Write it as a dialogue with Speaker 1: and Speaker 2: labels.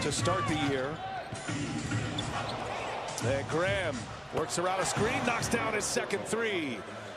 Speaker 1: to start the year. And Graham works around a screen, knocks down his second three.